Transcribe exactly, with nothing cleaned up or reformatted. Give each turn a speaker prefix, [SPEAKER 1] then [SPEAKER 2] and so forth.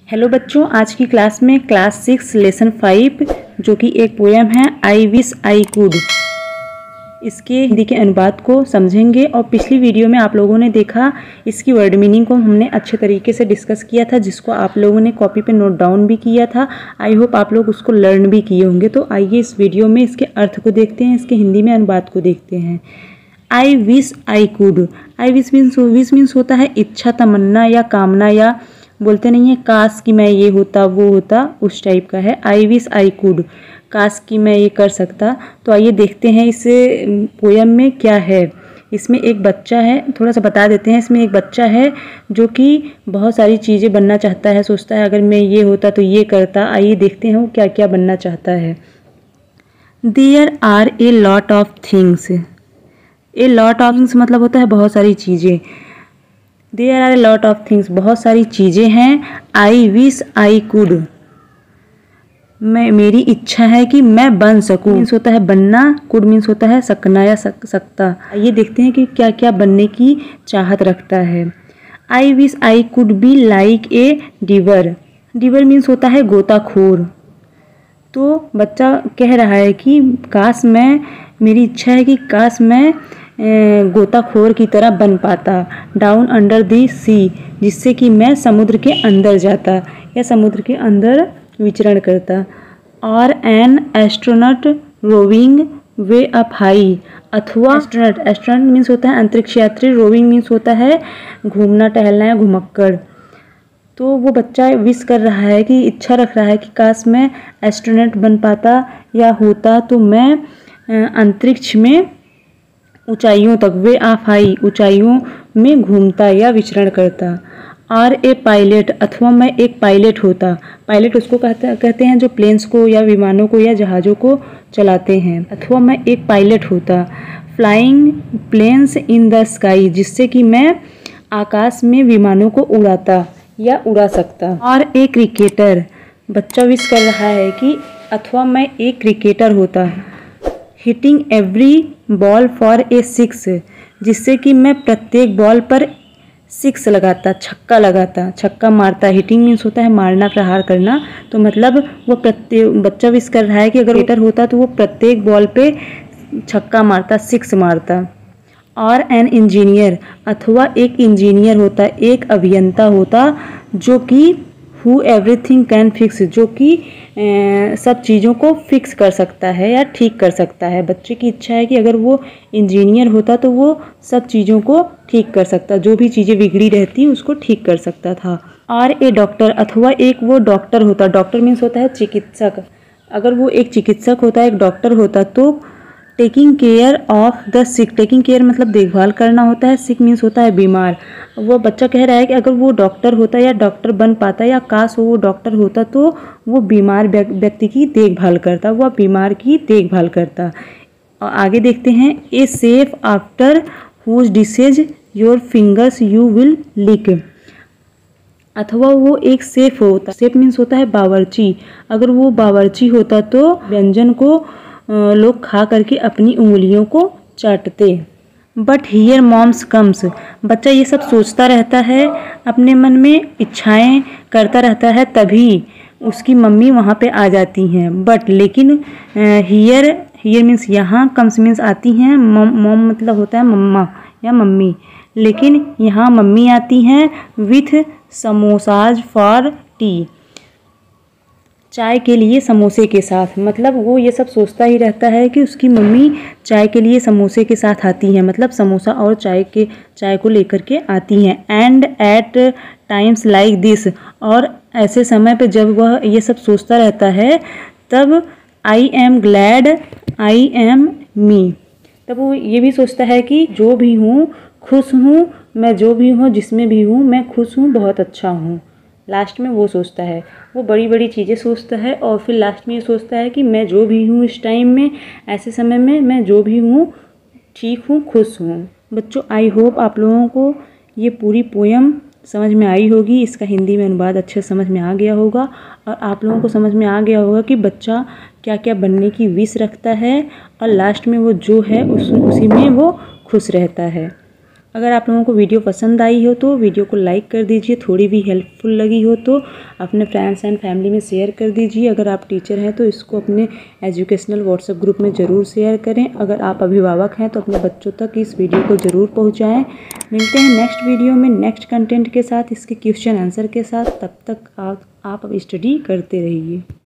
[SPEAKER 1] Hello बच्चों, आज की क्लास में क्लास सिक्स लेसन फाइव जो कि एक पोएम है आई विश आई कुड, इसके हिंदी के अनुवाद को समझेंगे। और पिछली वीडियो में आप लोगों ने देखा इसकी वर्ड मीनिंग को हमने अच्छे तरीके से डिस्कस किया था, जिसको आप लोगों ने कॉपी पे नोट डाउन भी किया था। आई होप आप लोग उसको लर्न भी किए होंगे। तो आइए इस वीडियो में इसके अर्थ को देखते हैं, इसके हिंदी में अनुवाद को देखते हैं। I wish I could, I wish means wish means होता है इच्छा, तमन्ना या कामना, या बोलते नहीं है काश कि मैं ये होता वो होता, उस टाइप का है। आई विश आई कुड, काश कि मैं ये कर सकता। तो आइए देखते हैं इस पोयम में क्या है। इसमें एक बच्चा है, थोड़ा सा बता देते हैं। इसमें एक बच्चा है जो कि बहुत सारी चीज़ें बनना चाहता है, सोचता है अगर मैं ये होता तो ये करता। आइए देखते हैं वो क्या क्या बनना चाहता है। There are a lot of things, a lot of things मतलब होता है बहुत सारी चीज़ें। There are a lot of things, बहुत सारी चीज़ें हैं। आई विश आई कुड, मैं मेरी इच्छा है कि मैं बन सकूं। मीन्स होता है बनना, कुड मीन्स होता है सकना या सक, सकता। ये देखते हैं कि क्या क्या बनने की चाहत रखता है। I wish I could be like a diver, diver means होता है गोताखोर। तो बच्चा कह रहा है कि काश मैं, मेरी इच्छा है कि काश मैं गोताखोर की तरह बन पाता। डाउन अंडर दी सी, जिससे कि मैं समुद्र के अंदर जाता या समुद्र के अंदर विचरण करता। और an astronaut roving way up high, अथवा एस्ट्रोनॉट, एस्ट्रोनॉट मीन्स होता है अंतरिक्ष यात्री, रोविंग मीन्स होता है घूमना टहलना या घुमक्कड़। तो वो बच्चा विश कर रहा है कि इच्छा रख रहा है कि काश मैं एस्ट्रोनॉट बन पाता या होता तो मैं अंतरिक्ष में ऊंचाइयों तक, वे ऑफ हाई, ऊंचाइयों में घूमता या विचरण करता। और ए पायलट, अथवा मैं एक पायलट होता। पायलट उसको कहते कहते हैं जो प्लेन्स को या विमानों को या जहाज़ों को चलाते हैं। अथवा मैं एक पायलट होता। Flying planes in the sky, जिससे कि मैं आकाश में विमानों को उड़ाता या उड़ा सकता। और एक क्रिकेटर, बच्चा विश कर रहा है कि अथवा मैं एक क्रिकेटर होता। Hitting every ball for a six, जिससे कि मैं प्रत्येक बॉल पर सिक्स लगाता, छक्का लगाता, छक्का मारता। हिटिंग मीन्स होता है मारना, प्रहार करना। तो मतलब वो प्रत्येक, बच्चा विश कर रहा है कि अगर क्रिकेटर होता तो वो प्रत्येक बॉल पे छक्का मारता, सिक्स मारता। और एन इंजीनियर, अथवा एक इंजीनियर होता, एक अभियंता होता, जो कि हु एवरीथिंग कैन फिक्स, जो कि सब चीज़ों को फिक्स कर सकता है या ठीक कर सकता है। बच्चे की इच्छा है कि अगर वो इंजीनियर होता तो वो सब चीज़ों को ठीक कर सकता, जो भी चीज़ें बिगड़ी रहती उसको ठीक कर सकता था। और ए डॉक्टर, अथवा एक वो डॉक्टर होता। डॉक्टर मीन्स होता है चिकित्सक। अगर वो एक चिकित्सक होता, एक डॉक्टर होता, तो taking care of the sick, taking care मतलब देखभाल करना होता है, सिक मीन्स होता है बीमार। वो बच्चा कह रहा है कि अगर वो डॉक्टर होता या डॉक्टर बन पाता या काश वो डॉक्टर होता तो वो बीमार व्यक्ति की देखभाल करता, वह बीमार की देखभाल करता। और आगे देखते हैं। A chef after whose dishes your fingers you will lick, अथवा वो एक सेफ होता। सेफ मीन्स होता है बावर्ची। अगर वो बावर्ची होता तो व्यंजन को लोग खा करके अपनी उंगलियों को चाटते। बट हियर मॉम्स कम्स, बच्चा ये सब सोचता रहता है, अपने मन में इच्छाएं करता रहता है, तभी उसकी मम्मी वहाँ पे आ जाती हैं। बट लेकिन हियर, हियर मीन्स यहाँ, कम्स मीन्स आती हैं, मॉम मतलब होता है मम्मा या मम्मी। लेकिन यहाँ मम्मी आती हैं विथ समोसाज फॉर टी, चाय के लिए समोसे के साथ। मतलब वो ये सब सोचता ही रहता है कि उसकी मम्मी चाय के लिए समोसे के साथ आती हैं, मतलब समोसा और चाय के चाय को लेकर के आती हैं। And at times like this, और ऐसे समय पे जब वह ये सब सोचता रहता है तब I am glad I am me, तब वो ये भी सोचता है कि जो भी हूँ खुश हूँ, मैं जो भी हूँ जिसमें भी हूँ मैं खुश हूँ, बहुत अच्छा हूँ। लास्ट में वो सोचता है, वो बड़ी बड़ी चीज़ें सोचता है और फिर लास्ट में ये सोचता है कि मैं जो भी हूँ इस टाइम में, ऐसे समय में मैं जो भी हूँ ठीक हूँ, खुश हूँ। बच्चों, आई होप आप लोगों को ये पूरी पोयम समझ में आई होगी, इसका हिंदी में अनुवाद अच्छे समझ में आ गया होगा, और आप लोगों को समझ में आ गया होगा कि बच्चा क्या क्या बनने की विश रखता है और लास्ट में वो जो है उस उसी में वो खुश रहता है। अगर आप लोगों को वीडियो पसंद आई हो तो वीडियो को लाइक कर दीजिए, थोड़ी भी हेल्पफुल लगी हो तो अपने फ्रेंड्स एंड फैमिली में शेयर कर दीजिए। अगर आप टीचर हैं तो इसको अपने एजुकेशनल व्हाट्सएप ग्रुप में ज़रूर शेयर करें। अगर आप अभिभावक हैं तो अपने बच्चों तक इस वीडियो को ज़रूर पहुँचाएँ। मिलते हैं नेक्स्ट वीडियो में नेक्स्ट कंटेंट के साथ, इसके क्वेश्चन आंसर के साथ। तब तक आप आप स्टडी करते रहिए।